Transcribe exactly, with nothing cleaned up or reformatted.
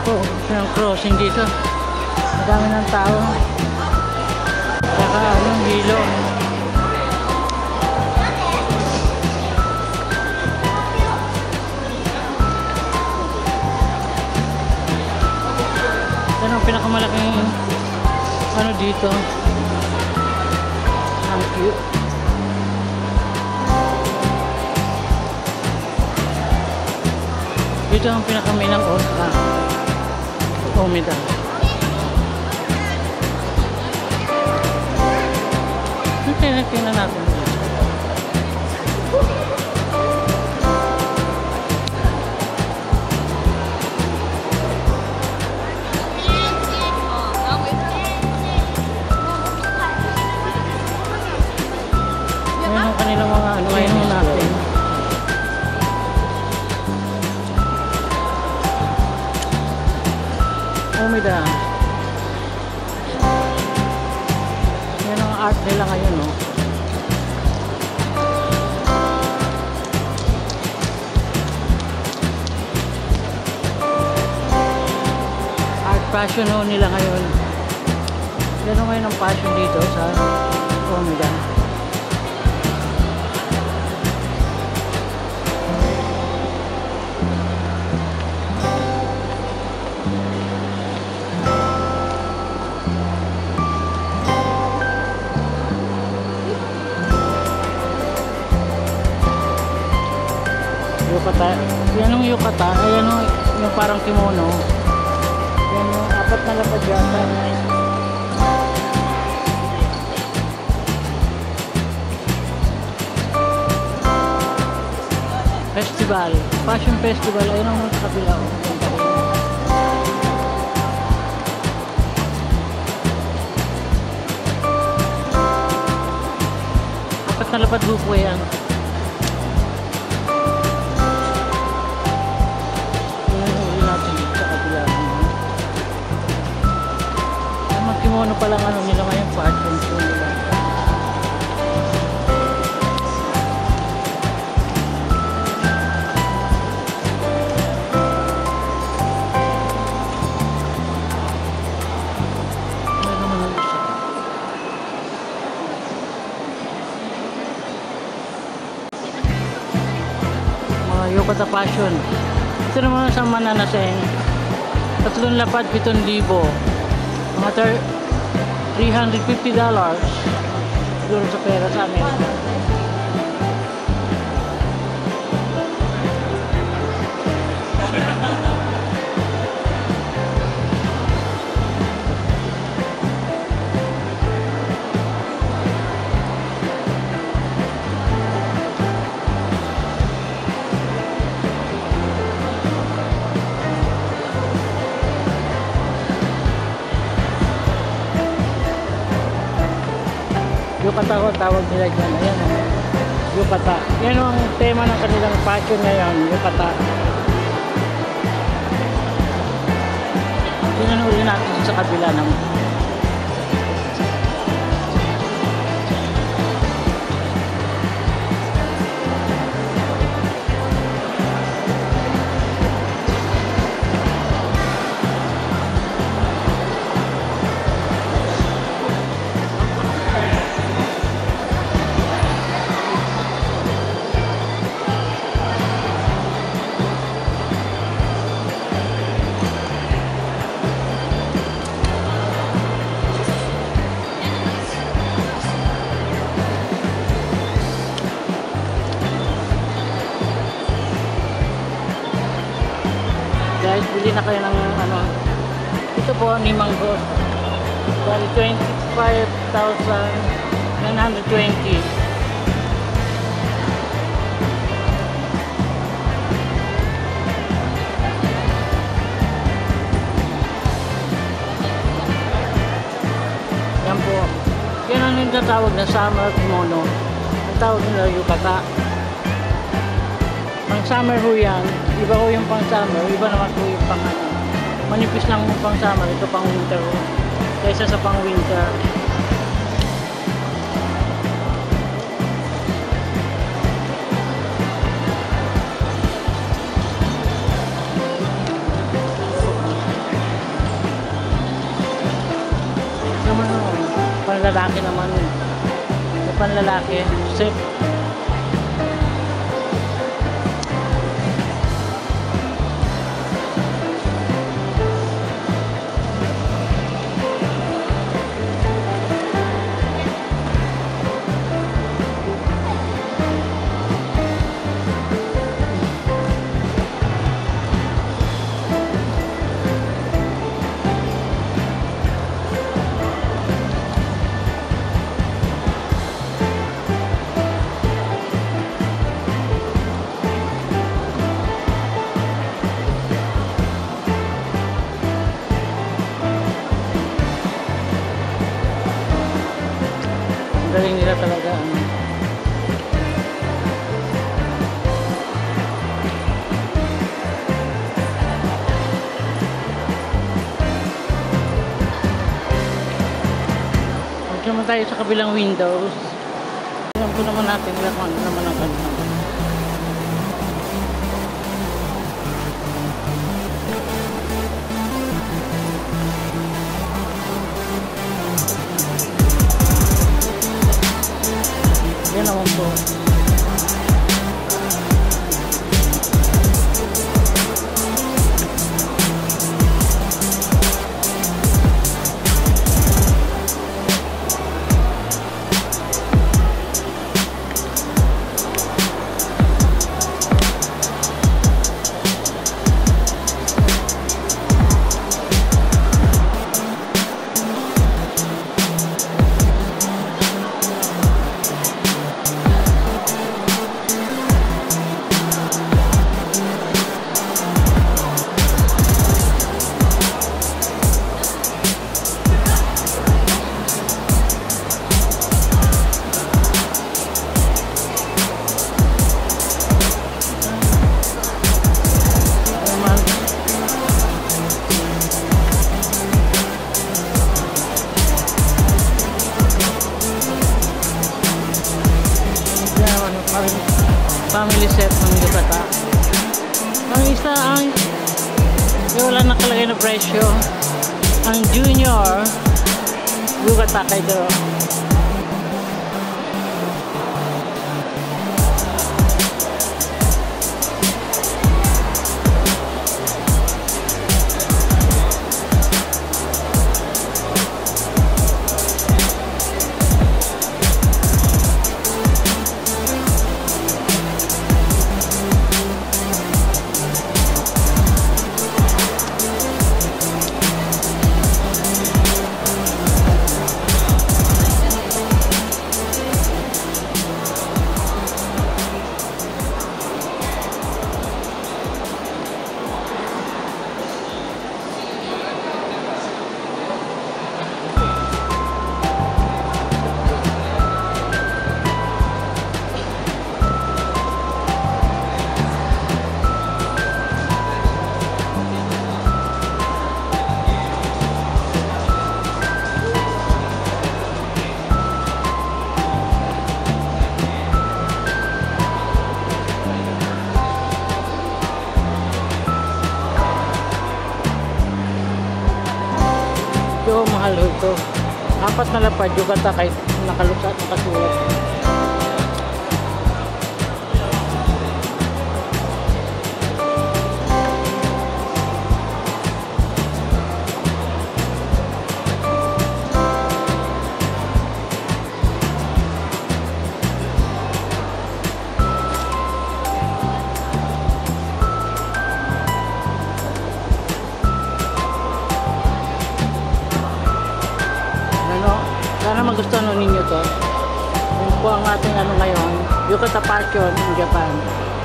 po, yung crossing dito. Madami ng tao. Saka anong hilo. Yan ang pinakamalaking ano dito. Ang cute. Dito ang pinakaminang Oscar. Omida. Tingnan tingnan natin. Ayan ang kanilang mga ano. Ayan natin. Omida. Yan ang art nila ngayon, no? Art fashion no, nila ngayon. Yan ang ngayon ang fashion dito sa Omida. Yukata, yan yung yukata, ayan yung, yung parang kimono. Yan yung apat na lapad yata. Festival, fashion festival, ayun ang sa kabila. Apat na lapad buko yan. Kimono pa lang ano nila ngayon, fashion show nila. Ano naman ang isa? Mga yukata fashion. Ito naman sa Mananaseng. Tatlong lapad, pitong libo. Mga three hundred fifty dollars siguro sa pera sa amin. Yukata ko tawag nila dyan. Ayan o. Yukata. Yan ang tema ng kanilang fashion ngayon. Yukata. Tinanuli natin sa kabila naman. Guys, bili na kayo ng ano. Ito po ni Mango. Bali twenty-five thousand nine hundred twenty. Yan po. Yan ang yung tatawag na summer kimono. Ang tawag nila yukata. Pang summer ho yan. Iba ko yung pang summer, iba naman po yung pang ano. Manipis lang yung pang summer, ito pang winter ho. Kaysa sa pang winter. lalaki naman. May panlalaki. Set. Galing nila talaga, ano. Huwag naman tayo sa kabilang windows. Tingnan po naman natin kung ano naman ang kanina. Yan naman po. Family set ng Yukata. Ang isa ang wala nakalagay na presyo, ang Junior Yukata Kaido. Ito, mahal ito. Apat na lapad Yukata kahit nakalusat, nakasulat. Sana magustuhan ninyo to. Yun po ang ating ano ngayon, Yukata Fashion in Japan.